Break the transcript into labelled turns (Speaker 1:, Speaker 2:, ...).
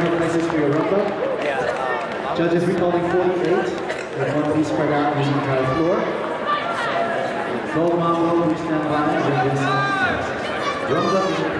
Speaker 1: second places for your rumba. Judges recalling 48, with one piece spread out using the entire floor. Gold Mambo, we stand by, and rumba is